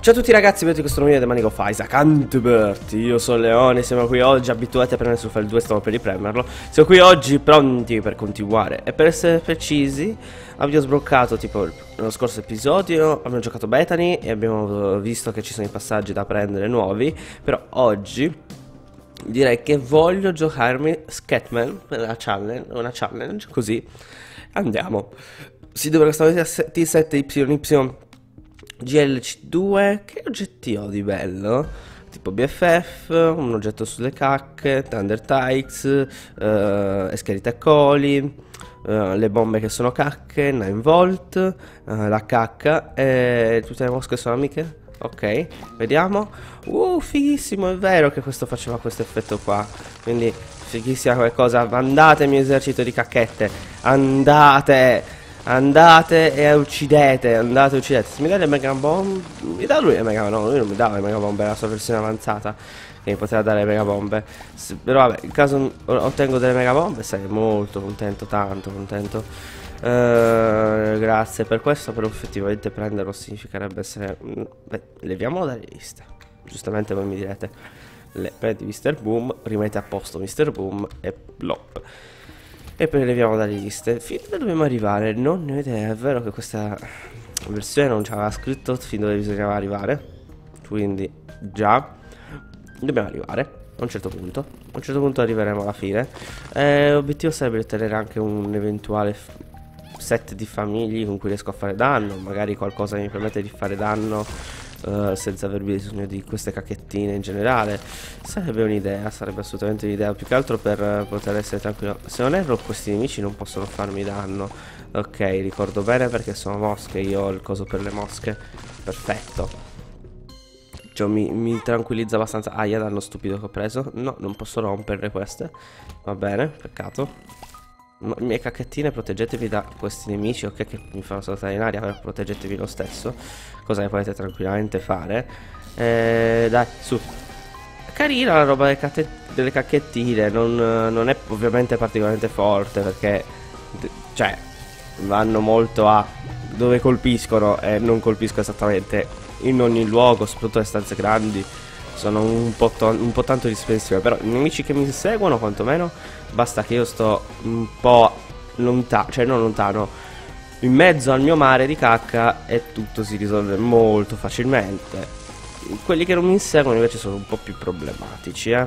Ciao a tutti ragazzi, benvenuti in questo nuovo video di Manico fa Isaac Antbert. Io sono Leone, siamo qui oggi abituati a prendere sul file 2, stiamo per ripremerlo. Siamo qui oggi pronti per continuare. E per essere precisi, abbiamo sbloccato tipo nello scorso episodio, abbiamo giocato Bethany e abbiamo visto che ci sono i passaggi da prendere nuovi. Però oggi direi che voglio giocarmi Scatman per una challenge, così andiamo. Si dovrà stare T7YY GLC2, che oggetti ho di bello? Tipo BFF, un oggetto sulle cacche, Thunder Tikes, Escherita e Coli, le bombe che sono cacche, 9 volt, la cacca e tutte le mosche sono amiche? Ok, vediamo. Fighissimo, è vero che questo faceva questo effetto qua. Quindi fighissima come cosa. Andate mio esercito di cacchette, andate! Andate e uccidete, andate e uccidete. Se mi dà le mega bombe, mi dà lui le mega bombe. No, lui non mi dava le mega bombe, la sua versione avanzata che mi poteva dare le mega bombe. Però vabbè, in caso ottengo delle mega bombe sarei molto contento, tanto contento. Grazie per questo, però effettivamente prenderlo significherebbe essere... Beh, leviamolo dalle liste. Giustamente voi mi direte, prendi Mr. Boom, rimetti a posto Mr. Boom e plop. E poi leviamo dalle liste. Fin dove dobbiamo arrivare? Non ne ho idea. È vero che questa versione non ci aveva scritto fin dove bisognava arrivare. Quindi già dobbiamo arrivare a un certo punto. A un certo punto arriveremo alla fine. L'obiettivo sarebbe ottenere anche un eventuale set di famiglie con cui riesco a fare danno. Magari qualcosa che mi permette di fare danno senza aver bisogno di queste cacchettine in generale. Sarebbe un'idea, sarebbe assolutamente un'idea. Più che altro per poter essere tranquillo. Se non erro, questi nemici non possono farmi danno. Ok, ricordo bene perché sono mosche. Io ho il coso per le mosche. Perfetto. Cioè, mi tranquillizza abbastanza. Aia, danno stupido che ho preso. No, non posso romperle queste. Va bene, peccato. Mie cacchettine, proteggetevi da questi nemici, ok, che mi fanno saltare in aria, però proteggetevi lo stesso. Cosa che potete tranquillamente fare. Dai, su. Carina la roba delle cacchettine. Non è ovviamente particolarmente forte perché, cioè, vanno molto a dove colpiscono e non colpisco esattamente in ogni luogo, soprattutto le stanze grandi. Sono un po' tanto dispensive. Però i nemici che mi seguono, quantomeno, basta che io sto un po' lontano, cioè non lontano, in mezzo al mio mare di cacca, e tutto si risolve molto facilmente. Quelli che non mi inseguono invece sono un po' più problematici, Ok,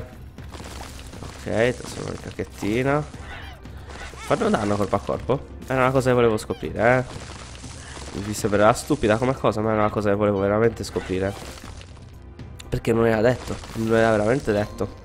adesso una cacchettina. Fanno danno colpo a colpo? Era una cosa che volevo scoprire, Vi sembrerà stupida come cosa, ma è una cosa che volevo veramente scoprire. Perché non era detto, non era veramente detto.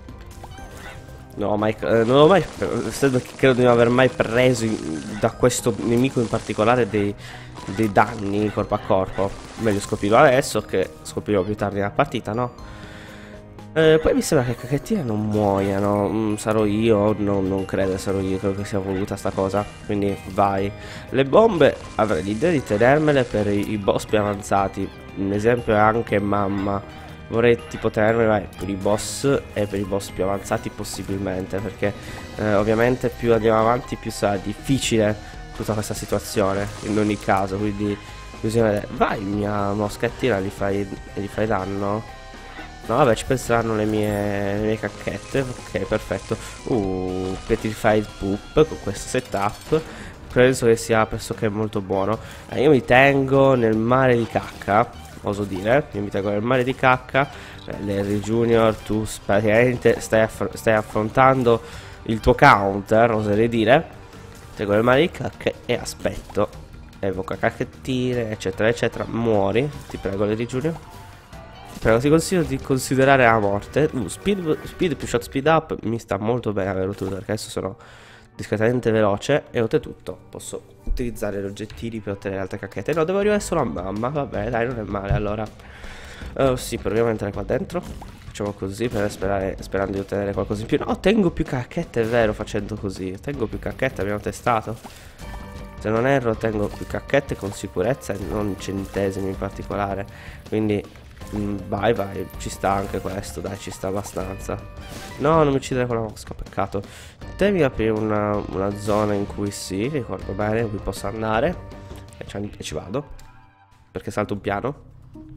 No, mai, non ho mai, credo di non aver mai preso da questo nemico in particolare dei danni corpo a corpo. Meglio scoprirlo adesso che scoprirò più tardi nella partita, no? Poi mi sembra che le cacchettine non muoiano. Sarò io? No, non credo sarò io, credo che sia voluta sta cosa. Quindi vai. Le bombe avrei l'idea di tenermele per i boss più avanzati. Un esempio è anche mamma. Vorrei tipo tenermela per i boss e per i boss più avanzati possibilmente, perché ovviamente più andiamo avanti più sarà difficile tutta questa situazione in ogni caso. Quindi bisogna vedere. Vai mia moschettina, gli fai danno? No vabbè, ci penseranno le mie cacchette. Ok, perfetto. Petrified Poop con questo setup penso che sia pressoché molto buono. Io mi tengo nel mare di cacca, oso dire, io mi tengo nel mare di cacca. Larry Junior, tu praticamente stai affrontando il tuo counter, oserei dire. Tengo nel mare di cacca e aspetto. Evoca cacchettine, eccetera, eccetera. Muori, ti prego, Larry Junior. Ti prego, ti consiglio di considerare la morte. Speed più shot speed up mi sta molto bene averlo tutto, perché adesso sono discretamente veloce e oltretutto posso utilizzare gli oggettini per ottenere altre cacchette. No, devo arrivare solo a mamma. Vabbè, dai, non è male. Allora sì, proviamo a entrare qua dentro. Facciamo così per sperando di ottenere qualcosa in più. No, ottengo più cacchette, è vero, facendo così. Ottengo più cacchette, abbiamo testato. Se non erro, ottengo più cacchette con sicurezza e non centesimi in particolare. Quindi vai, ci sta anche questo, dai, ci sta abbastanza. No, non mi uccidere con la mosca, peccato. Devi aprire una zona in cui sì, ricordo bene, in cui posso andare. E ci vado. Perché salto un piano.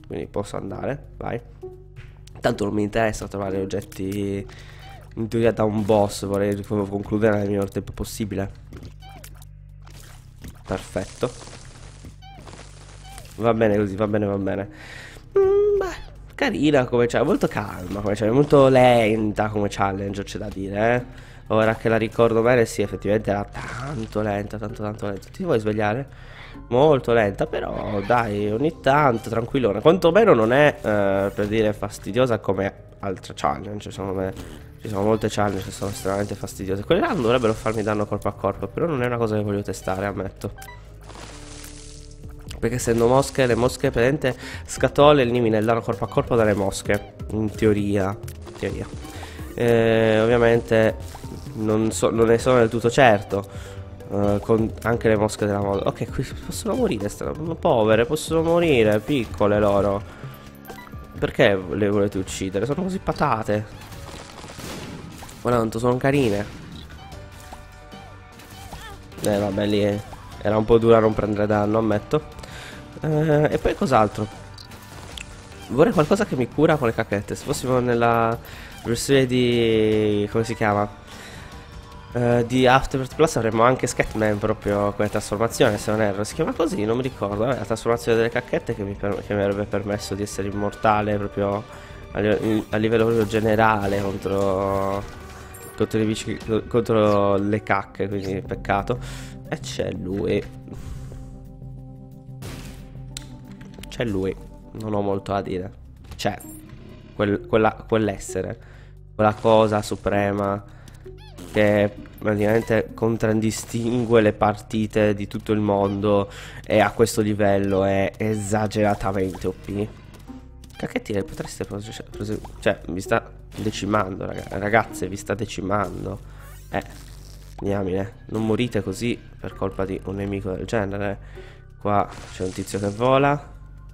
quindi posso andare, vai. Tanto non mi interessa trovare oggetti in teoria da un boss, vorrei concludere nel minor tempo possibile. Perfetto. Va bene così, va bene, va bene. Beh, carina come challenge, molto calma come challenge, molto lenta come challenge, c'è da dire, eh. Ora che la ricordo bene, sì, effettivamente era tanto lenta, tanto lenta. Ti vuoi svegliare? Molto lenta, però dai, ogni tanto, tranquillona. Quantomeno non è, per dire, fastidiosa come altre challenge, secondo me. Ci sono molte challenge che sono estremamente fastidiose. Quelle là non dovrebbero farmi danno corpo a corpo, però non è una cosa che voglio testare, ammetto. Perché essendo mosche, le mosche presente scatole elimina il danno corpo a corpo dalle mosche. In teoria. Ovviamente non ne sono del tutto certo. Con anche le mosche della moda. Ok, qui possono morire, povere, possono morire, piccole loro. Perché le volete uccidere? Sono così patate. Guarda quanto sono carine. Vabbè, lì era un po' dura non prendere danno, ammetto. E poi cos'altro? Vorrei qualcosa che mi cura con le cacchette. Se fossimo nella versione di... come si chiama? Di Afterbirth Plus avremmo anche Scatman proprio come trasformazione, se non erro. Si chiama così, non mi ricordo. Vabbè, la trasformazione delle cacchette che mi avrebbe permesso di essere immortale proprio a livello proprio generale contro i nemici, contro le cacche, quindi peccato. E c'è lui. C'è lui. Non ho molto da dire. C'è quell'essere, quella cosa suprema che praticamente contraddistingue le partite di tutto il mondo e a questo livello è esageratamente OP. Cacchettine, potreste cioè, vi sta decimando, ragazze, vi sta decimando. Diamine, non morite così per colpa di un nemico del genere. Qua c'è un tizio che vola.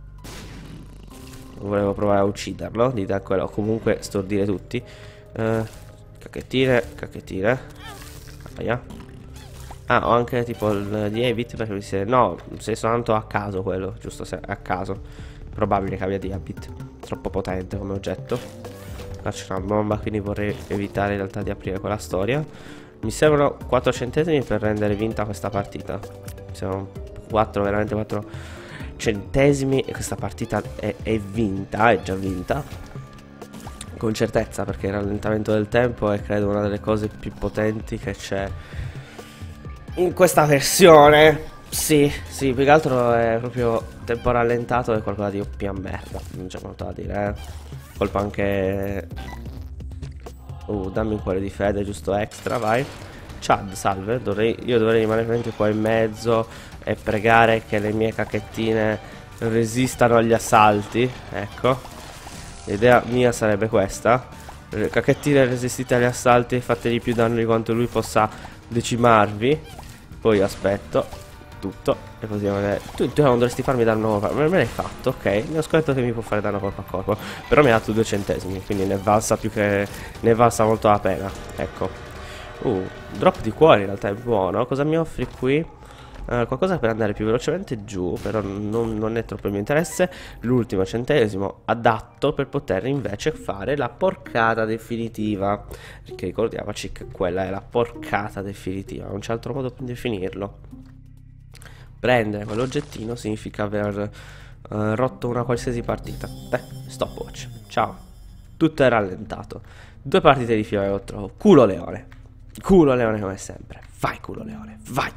Volevo provare a ucciderlo, dite a quello, comunque stordire tutti. Cacchettine. Aia. Ah, ho anche tipo il di Abit perché mi si... No, sei soltanto a caso quello, giusto, se a caso. Probabile che abbia di Abit. Troppo potente come oggetto. Là c'è una bomba, quindi vorrei evitare in realtà di aprire quella storia. Mi servono 4 centesimi per rendere vinta questa partita. Mi servono 4, veramente 4 centesimi e questa partita è vinta, è già vinta. Con certezza, perché il rallentamento del tempo è credo una delle cose più potenti che c'è in questa versione. Sì, più che altro è proprio tempo rallentato, è qualcosa di OP a merda, non c'è molto da dire, Colpa anche... dammi un cuore di fede, giusto extra, vai. Chad, salve, io dovrei rimanere veramente qua in mezzo e pregare che le mie cacchettine resistano agli assalti, ecco. L'idea mia sarebbe questa. Cacchettine resistite agli assalti e fategli più danno di quanto lui possa decimarvi. Poi aspetto tutto e così tu non dovresti farmi danno. Me l'hai fatto, ok. Mi ho scoperto che mi può fare danno corpo a corpo. Però mi ha dato 2 centesimi, quindi ne è valsa più che... ne è valsa molto la pena. Ecco. Drop di cuore in realtà è buono. Cosa mi offri qui? Qualcosa per andare più velocemente giù, però non è troppo il mio interesse. L'ultimo centesimo adatto per poter invece fare la porcata definitiva, perché ricordiamoci che quella è la porcata definitiva, non c'è altro modo per definirlo. Prendere quell'oggettino significa aver rotto una qualsiasi partita. Stopwatch, ciao. Tutto è rallentato. 2 partite di fila che lo trovo. Culo leone come sempre. Vai culo leone,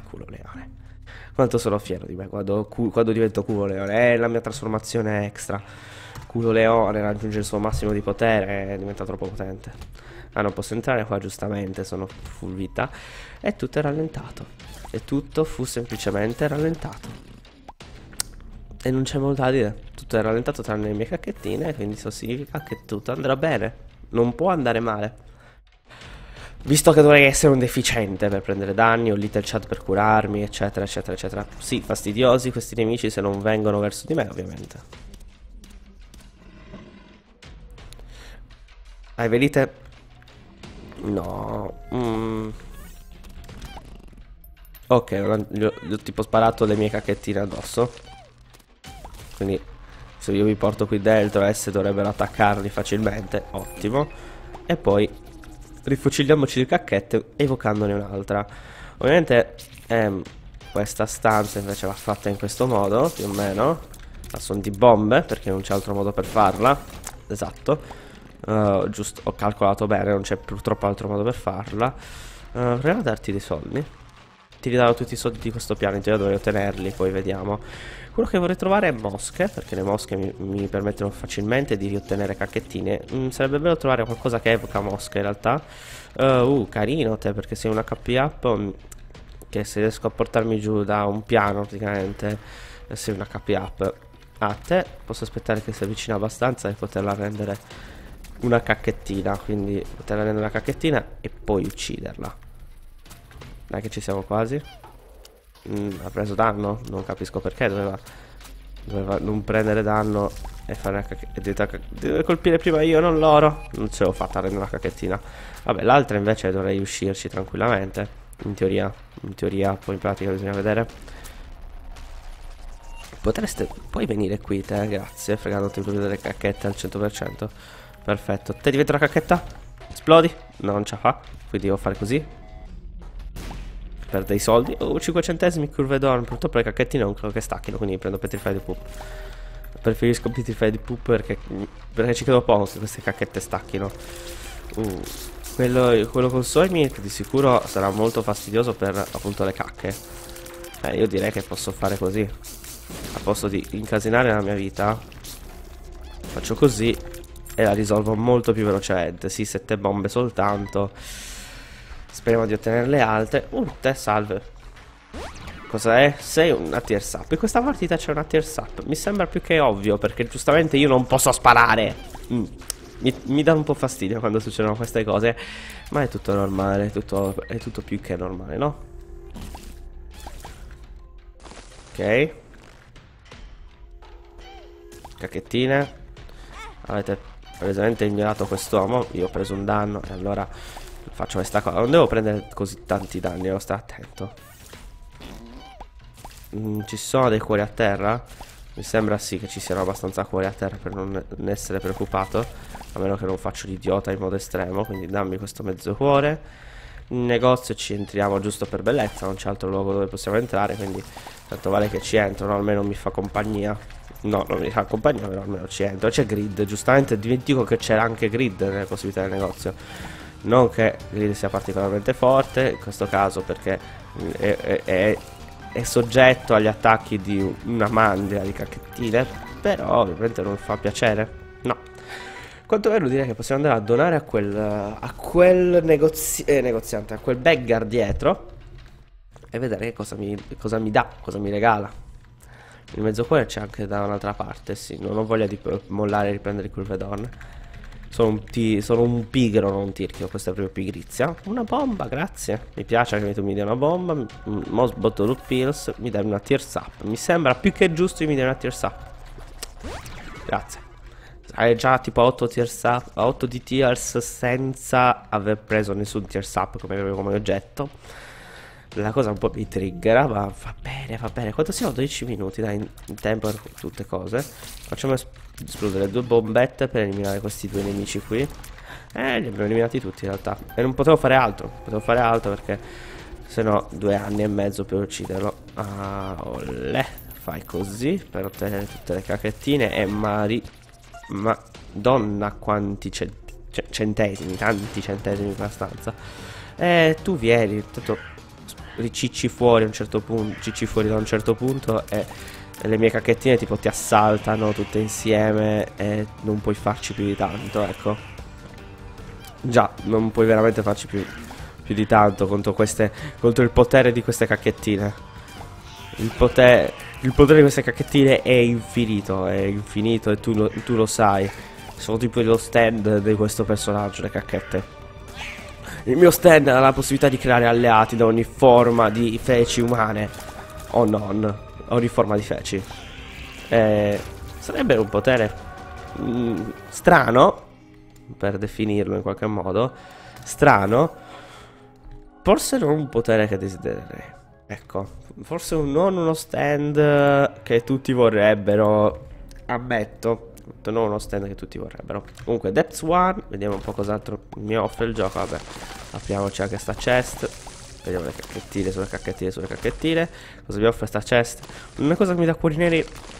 Quanto sono fiero di me quando divento culo leone. È la mia trasformazione extra. Culo leone raggiunge il suo massimo di potere, diventa troppo potente. Non posso entrare qua, giustamente, sono full vita. E tutto è rallentato. E tutto fu semplicemente rallentato. E non c'è molto da dire. Tutto è rallentato tranne le mie cacchettine, quindi ciò significa che tutto andrà bene. Non può andare male. Visto che dovrei essere un deficiente per prendere danni, ho Little Chat per curarmi, eccetera. Sì, fastidiosi questi nemici se non vengono verso di me, ovviamente. Hai velite? No. Ok, gli ho tipo sparato le mie cacchettine addosso. Quindi Se io vi porto qui dentro, esse dovrebbero attaccarli facilmente. Ottimo. E poi rifuciliamoci le cacchette evocandone un'altra. Ovviamente questa stanza invece va fatta in questo modo, più o meno. A son di bombe, perché non c'è altro modo per farla. Esatto. Giusto, ho calcolato bene, non c'è purtroppo altro modo per farla. Proviamo a darti dei soldi. Ti ridarò tutti i soldi di questo pianeta, io dovrei ottenerli, poi vediamo. Quello che vorrei trovare è mosche, perché le mosche mi permettono facilmente di riottenere cacchettine. Sarebbe bello trovare qualcosa che evoca mosche in realtà. Carino te, perché sei un HP up che se riesco a portarmi giù da un piano praticamente sei un HP up. A te posso aspettare che si avvicina abbastanza e poterla rendere una cacchettina, quindi poterla rendere una cacchettina e poi ucciderla. Dai che ci siamo quasi. Ha preso danno? Non capisco perché doveva non prendere danno e fare una cacchettina. Devo colpire prima io, non loro. Non ce l'ho fatta a rendere una cacchettina. Vabbè, l'altra invece dovrei uscirci tranquillamente. In teoria, poi in pratica bisogna vedere. Puoi venire qui te, grazie, fregandoti proprio delle cacchette al 100%. Perfetto, te diventa una cacchetta? Esplodi? No, non ce la fa, quindi devo fare così. Per dei soldi. 5 centesimi curve d'oro. Purtroppo le cacchettine non credo che stacchino, quindi prendo Petrify di Poop. Preferisco Petrify di Poop perché ci credo poco che queste cacchette stacchino. Quello con Soy Milk di sicuro sarà molto fastidioso per appunto le cacche. Io direi che posso fare così. A posto di incasinare la mia vita, faccio così e la risolvo molto più velocemente. Sì, 7 bombe soltanto. Speriamo di ottenerle altre. Te salve. Cosa è? Sei una tier sap. In questa partita c'è una tier sap. Mi sembra più che ovvio, perché giustamente io non posso sparare. Mi dà un po' fastidio quando succedono queste cose. Ma è tutto normale, è tutto più che normale, no? Ok. Cacchettine. Avete presentemente ignorato quest'uomo. Io ho preso un danno e allora faccio questa cosa. Non devo prendere così tanti danni, devo stare attento. Ci sono dei cuori a terra? Mi sembra sì che ci siano abbastanza cuori a terra per non essere preoccupato. A meno che non faccio l'idiota in modo estremo. Quindi dammi questo mezzo cuore. In negozio ci entriamo giusto per bellezza. Non c'è altro luogo dove possiamo entrare. Quindi tanto vale che ci entro, no? Almeno mi fa compagnia. No, non mi fa compagnia, però almeno ci entro. C'è Grid, giustamente dimentico che c'era anche Grid nelle possibilità del negozio. Non che Grid sia particolarmente forte in questo caso, perché è soggetto agli attacchi di una mandria di cacchettine. Però ovviamente non fa piacere. No. Quanto bello dire che possiamo andare a donare a quel negoziante, a quel beggar dietro, e vedere che cosa mi dà, cosa mi regala. Il mezzo cuore c'è anche da un'altra parte, sì. Non ho voglia di mollare e riprendere il curve d'orne. Sono un pigro, non un tirchio. Questa è proprio pigrizia. Una bomba, grazie. Mi piace che tu mi dia una bomba. Most bottle of pills. Mi dai una tier sap. Mi sembra più che giusto che mi dai una tier sap. Grazie. Hai già tipo 8 tier sap, 8 di tiers senza aver preso nessun tier sap come oggetto. La cosa un po' mi triggera, ma va bene, va bene. Quanto siamo? 12 minuti, dai, in tempo per tutte cose. Facciamo esplodere 2 bombette per eliminare questi 2 nemici qui. Li abbiamo eliminati tutti in realtà. E non potevo fare altro. perché se no 2 anni e mezzo per ucciderlo. Olè. Fai così per ottenere tutte le cacchettine. E Madonna quanti centesimi, tanti centesimi per la stanza. Tu vieni, tanto ricicci fuori a un certo punto, cicci fuori da un certo punto e le mie cacchettine tipo ti assaltano tutte insieme e non puoi farci più di tanto, ecco. Già, non puoi veramente farci più di tanto contro il potere di queste cacchettine. Il potere di queste cacchettine è infinito e tu lo sai. Sono tipo lo stand di questo personaggio, le cacchette. Il mio stand ha la possibilità di creare alleati da ogni forma di feci umane o non, ogni forma di feci. Sarebbe un potere strano, per definirlo in qualche modo, strano. Forse non un potere che desidererei. Ecco, forse non uno stand che tutti vorrebbero ammetto, non uno stand che tutti vorrebbero. Comunque Depths 1, vediamo un po' cos'altro mi offre il gioco. Vabbè, apriamoci anche sta chest. Vediamo le cacchettine sulle cacchettine sulle cacchettine. Cosa mi offre sta chest? Una cosa che mi dà cuori neri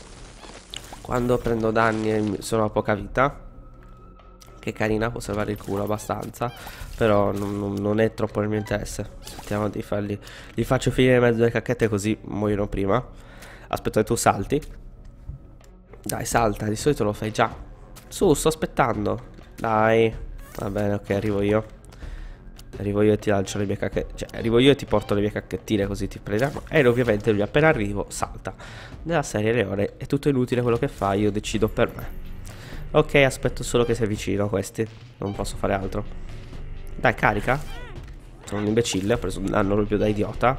quando prendo danni e sono a poca vita. Che carina, può salvare il culo abbastanza. Però non è troppo nel mio interesse. Cerchiamo di farli. Li faccio finire in mezzo alle cacchette così muoiono prima. Aspetta che tu salti. Dai, salta, di solito lo fai già. Su, sto aspettando. Dai. Va bene, ok, arrivo io. Arrivo io e ti lancio le mie cacchettine. Cioè, arrivo io e ti porto le mie cacchettine così ti prendiamo. E ovviamente lui appena arrivo salta. Nella serie Leone è tutto inutile quello che fai, io decido per me. Ok, aspetto solo che sia vicino a questi. Non posso fare altro. Dai, carica. Sono un imbecille, ho preso un danno proprio da idiota.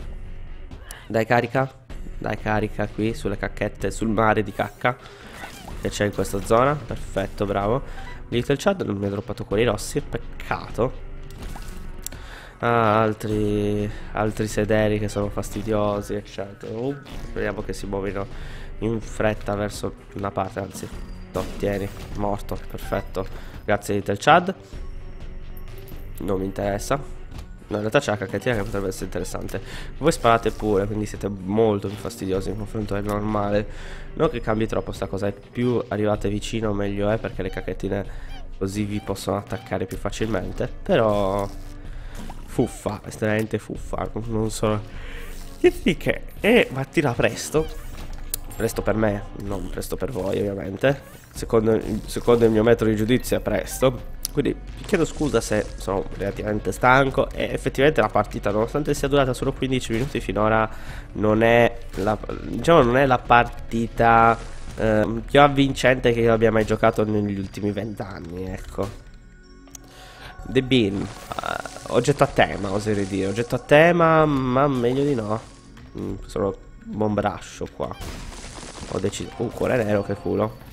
Dai, carica. Dai, carica qui sulle cacchette, sul mare di cacca che c'è in questa zona. Perfetto, bravo. Little Chad non mi ha droppato cuori rossi, peccato. Ah, altri sederi che sono fastidiosi, eccetera. Speriamo che si muovino in fretta verso una parte, anzi. No, tieni, morto, perfetto. Grazie Little Chad. Non mi interessa. No, in realtà c'è la cacchettina che potrebbe essere interessante. Voi sparate pure, quindi siete molto più fastidiosi in confronto al normale. Non che cambi troppo sta cosa, più arrivate vicino meglio è, perché le cacchettine così vi possono attaccare più facilmente. Però fuffa, estremamente fuffa. Non so che che mattina presto. Presto per me, non presto per voi ovviamente. Secondo il mio metodo di giudizio è presto. Quindi chiedo scusa se sono relativamente stanco. E effettivamente la partita, nonostante sia durata solo 15 minuti finora, non è la, diciamo, non è la partita più avvincente che io abbia mai giocato negli ultimi 20 anni, ecco. The Bean, oggetto a tema, oserei dire. Oggetto a tema, ma meglio di no. Sono bombrascio qua. Ho deciso. Cuore nero, che culo.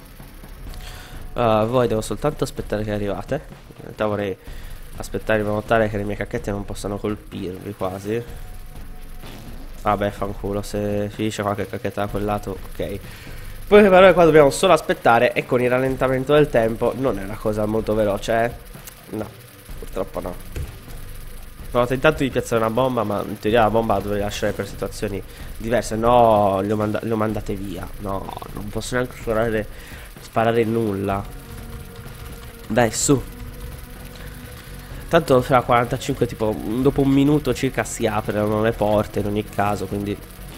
Voi devo soltanto aspettare che arrivate. In realtà vorrei aspettare in modo tale che le mie cacchette non possano colpirvi quasi. Vabbè, fanculo, se finisce qualche cacchetta da quel lato, ok. Poi però qua dobbiamo solo aspettare, e con il rallentamento del tempo non è una cosa molto veloce, eh? No, purtroppo no. Ho tentato di piazzare una bomba, ma in teoria la bomba la dovrei lasciare per situazioni diverse. No, le ho mandate via. No, non posso neanche sparare nulla. Dai, su. Tanto fra 45, tipo dopo un minuto circa si aprono le porte in ogni caso, quindi.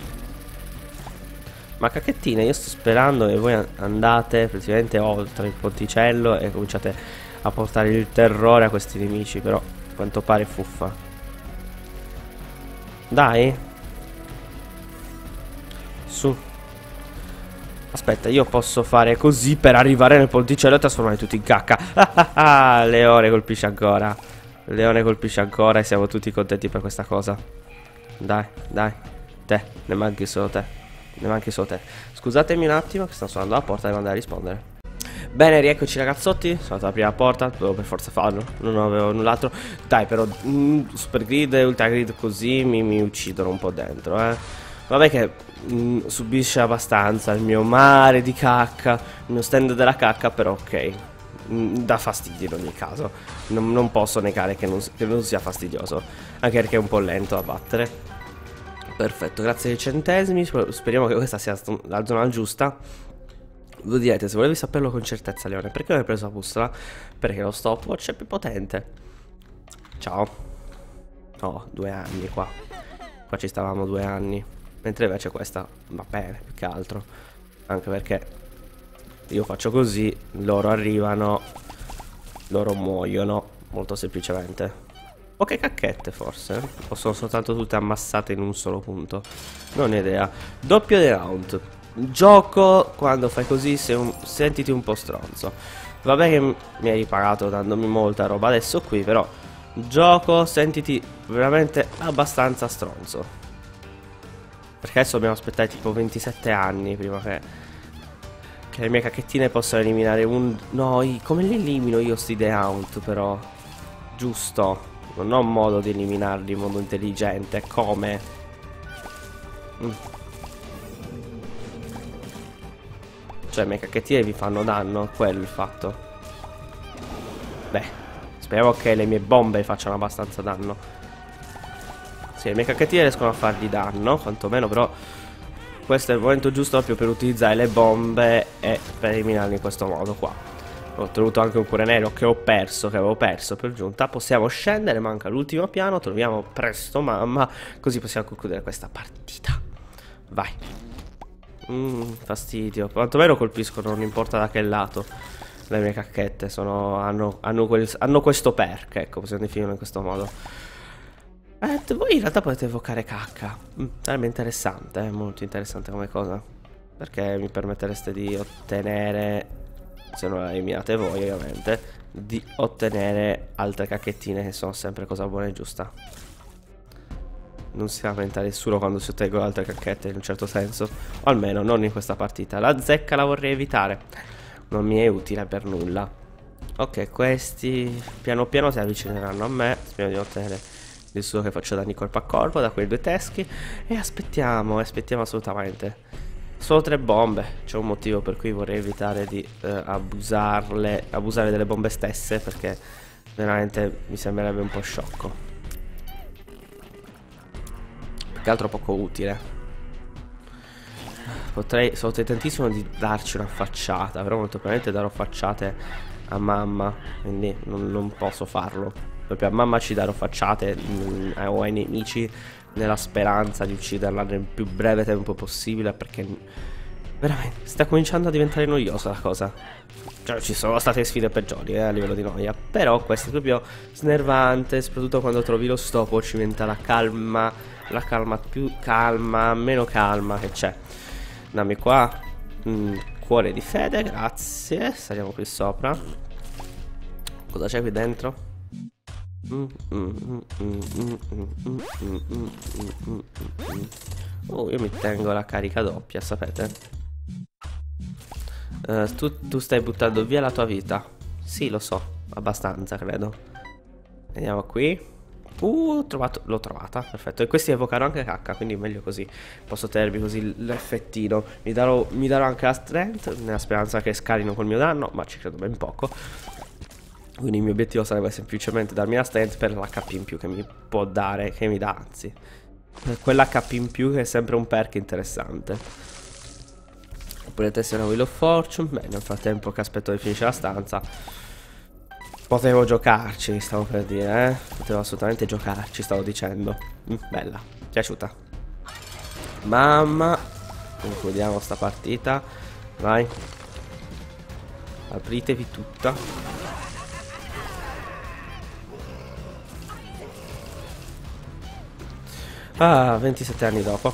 Ma cacchettine, io sto sperando che voi andate praticamente oltre il ponticello e cominciate a portare il terrore a questi nemici, però a quanto pare fuffa. Dai. Su. Aspetta, io posso fare così per arrivare nel ponticello e trasformare tutti in cacca. Leone colpisce ancora. Leone colpisce ancora e siamo tutti contenti per questa cosa. Dai, dai. Te, ne manchi solo te. Ne manchi solo te. Scusatemi un attimo che sto suonando la porta e devo andare a rispondere. Bene, rieccoci ragazzotti. Sono andato aprire la porta, dovevo per forza farlo. Non avevo null'altro. Dai, però super grid e ultra grid così mi uccidono un po' dentro, Vabbè che subisce abbastanza il mio mare di cacca, il mio stand della cacca, però ok. Dà fastidio in ogni caso. Non posso negare che non sia fastidioso, anche perché è un po' lento da battere. Perfetto, grazie ai centesimi. Speriamo che questa sia la zona giusta. Voi direte, se volevi saperlo con certezza, Leone, perché non hai preso la bussola? Perché lo stopwatch è più potente. Ciao. Oh, 2 anni qua. Qua ci stavamo 2 anni. Mentre invece questa va bene, più che altro. Anche perché io faccio così, loro arrivano, loro muoiono, molto semplicemente. Poche cacchette forse, o sono soltanto tutte ammassate in un solo punto? Non ho idea. Doppio di round. Gioco quando fai così, sentiti un po' stronzo. Vabbè che mi hai riparato dandomi molta roba adesso qui, però gioco, sentiti veramente abbastanza stronzo. Perché adesso dobbiamo aspettare tipo 27 anni prima che le mie cacchettine possano eliminare un... No, come li elimino io sti Hound però? Giusto. Non ho modo di eliminarli in modo intelligente. Come? Cioè, i miei cacchettine vi fanno danno, quello è il fatto. Beh, speriamo che le mie bombe facciano abbastanza danno. Sì, le mie cacchettine riescono a fargli danno, quantomeno, però questo è il momento giusto proprio per utilizzare le bombe e per eliminarli in questo modo qua. Ho ottenuto anche un cuore nero che avevo perso per giunta. Possiamo scendere, manca l'ultimo piano, troviamo presto mamma, così possiamo concludere questa partita. Vai. Fastidio. Quantomeno colpiscono, non importa da che lato. Le mie cacchette hanno questo perk, ecco, possiamo definirlo in questo modo. Voi in realtà potete evocare cacca. Sarebbe interessante, molto interessante come cosa. Perché mi permettereste di ottenere, se non la eliminate voi ovviamente, di ottenere altre cacchettine che sono sempre cosa buona e giusta. Non si lamenta nessuno quando si ottengono altre cacchette in un certo senso. O almeno non in questa partita. La zecca la vorrei evitare. Non mi è utile per nulla. Ok, questi piano piano si avvicineranno a me. Speriamo di ottenere il suo che faccio danni corpo a corpo da quei due teschi. E aspettiamo assolutamente. Solo 3 bombe. C'è un motivo per cui vorrei evitare di abusare delle bombe stesse, perché veramente mi sembrerebbe un po' sciocco. Più che altro poco utile. Potrei tantissimo di darci una facciata, però molto probabilmente darò facciate a mamma, quindi non posso farlo. Proprio a mamma ci darò facciate o ai nemici, nella speranza di ucciderla nel più breve tempo possibile, perché veramente sta cominciando a diventare noiosa la cosa. Cioè, ci sono state sfide peggiori a livello di noia, però questo è proprio snervante, soprattutto quando trovi lo stop ci diventa la calma più calma, meno calma che c'è. Dammi qua cuore di fede, grazie. Saliamo qui sopra. Cosa c'è qui dentro? Oh, io mi tengo la carica doppia, sapete? Tu stai buttando via la tua vita. Sì, lo so, abbastanza credo. Vediamo qui. L'ho trovata, perfetto. E questi evocano anche cacca, quindi meglio così. Posso tenermi così l'effettino. Mi darò anche la strength, nella speranza che scalino col mio danno, ma ci credo ben poco. Quindi il mio obiettivo sarebbe semplicemente darmi la strength per l'HP in più che mi può dare, che mi dà anzi. Quell'HP in più che è sempre un perk interessante. Oppure tessera Wheel of Fortune. Beh, nel frattempo che aspetto di finire la stanza, potevo giocarci, stavo per dire, potevo assolutamente giocarci, stavo dicendo. Bella, piaciuta. Mamma. Concludiamo sta partita. Vai. Apritevi tutta. Ah, 27 anni dopo.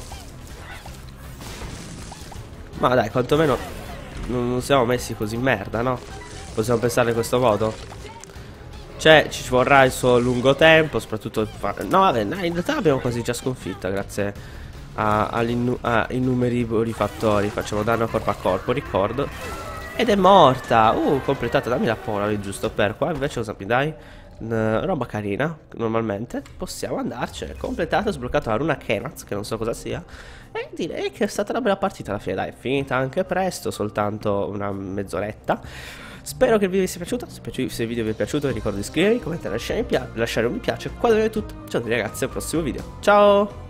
Ma dai, quantomeno non siamo messi così in merda, no? Possiamo pensare in questo modo. Cioè, ci vorrà il suo lungo tempo, soprattutto. No, vabbè, in realtà abbiamo quasi già sconfitta, grazie a innumerevoli fattori. Facciamo danno corpo a corpo, ricordo. Ed è morta. Completata, dammi la Polaroid giusto per qua. Invece cosa mi dai? Roba carina, normalmente. Possiamo andarcene. Completato, sbloccato la runa Kenaz, che non so cosa sia. E direi che è stata una bella partita alla fine. Dai, è finita anche presto, soltanto una mezz'oretta. Spero che il video vi sia piaciuto. Se il video vi è piaciuto vi ricordo di iscrivervi, commentare, lasciare un mi piace. Qua è tutto. Ciao ragazzi, al prossimo video. Ciao!